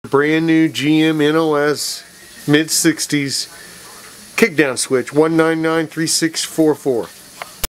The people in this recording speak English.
Brand new GM NOS mid 60s kickdown switch 1993644.